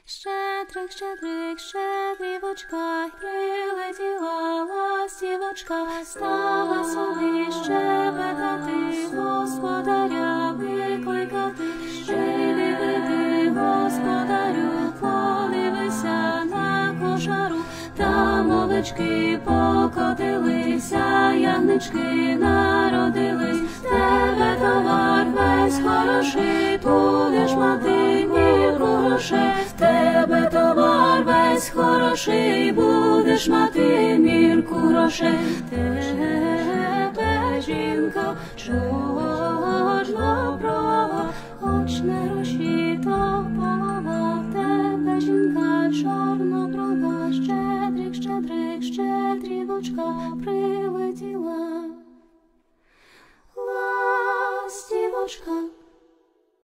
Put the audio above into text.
Щедрик, щедрик, щедрівочка, прилетіла ластівочка, стала собі щебетати, господаря викликати. Живи, веди, господарю, подивися на кошару, там овечки покотилися, ягнички народились, тебе товар весь хороший, будеш мати мірку грошей, тебе товар весь хороший, будеш мати мірку грошей, тебе жінка чого